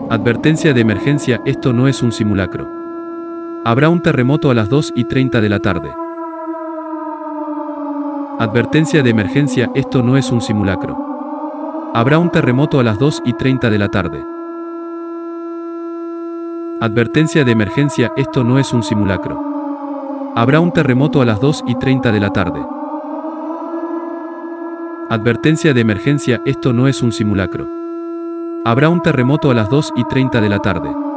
Advertencia de emergencia, esto no es un simulacro. Habrá un terremoto a las 2:30 de la tarde. Advertencia de emergencia, esto no es un simulacro. Habrá un terremoto a las 2:30 de la tarde. Advertencia de emergencia, esto no es un simulacro. Habrá un terremoto a las 2:30 de la tarde. Advertencia de emergencia, esto no es un simulacro. Habrá un terremoto a las 2:30 de la tarde.